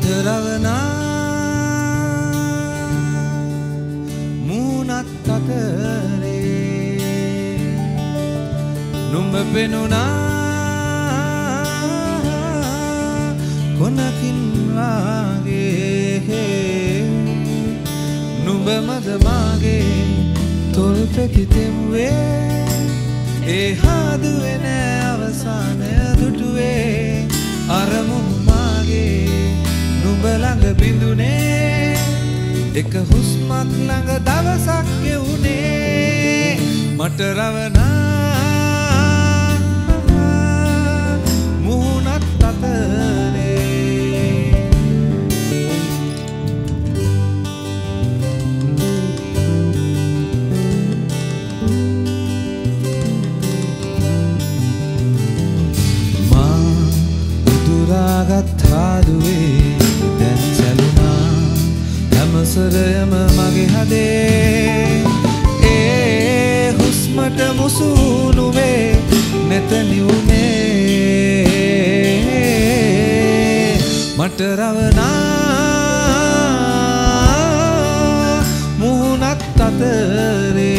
රවනා මූණත් අතරේ නුඹ පෙනුණා කොනකින් වාගේ නුඹ මද මාගේ තොල් පෙති තෙමුවේ ඒ හාදුවේ නෑ අවසානය දුටුවේ අරමුණු මාගේ නුඹ ළඟ බිඳුනේ එක හුස්මක් ළඟ දවසක් ගෙවුනේ මට රවනා මුහුණත් අතරේ මා උදුරාගත් හාදුවේ දැන් සැලුනා හැමසරයම මගේ හදේ ඒ හුස්මට මුසුනුවේ නැතනිවුනේ මට රවනා මුහුණත් අතරේ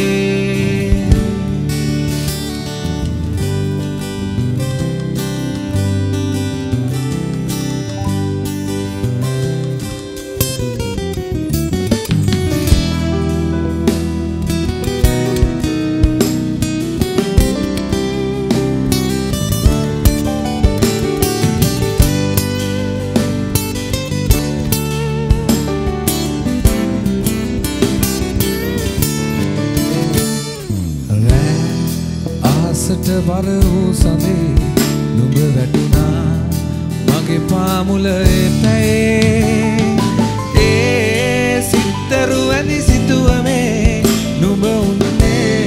වර වූ සඳේ නුඹ වැටුණා මගේ පාමුලේ පැයේ ඒ සිත්තරු ඇඳි සිතුවමේ නුඹ උන්නේ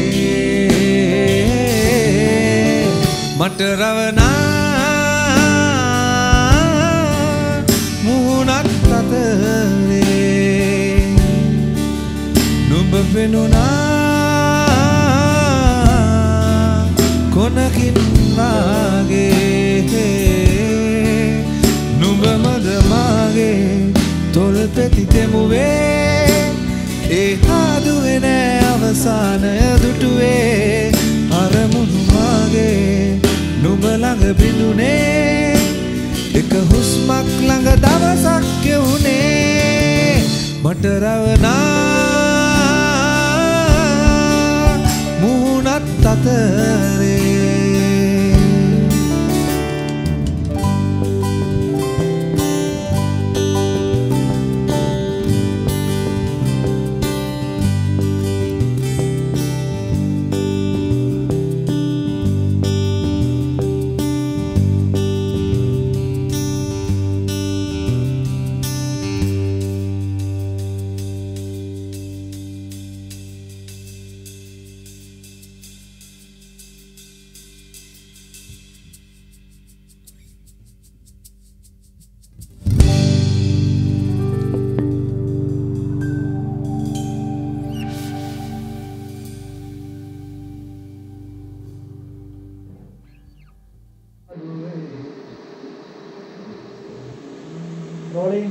මට රවනා මුහුණත් අතරේ නුඹ පෙනුණා කොනකින් වාගේ නුඹ මද මාගේ තොල් පෙති තෙමුවේ ඒ හාදුවේ නෑ අවසානය දුටුවේ අරමුණු මාගේ නුඹ ළඟ බිඳුනේ එක හුස්මක් ළඟ දවසක් ගෙවුනේ මට රවනා මුහුණත් අතරේ Rolling.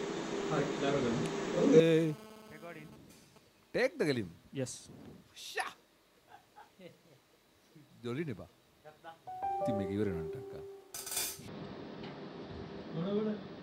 Okay. Recording. Take the film. Yes. Sha. Jolly ne ba. Ti me giver na taka.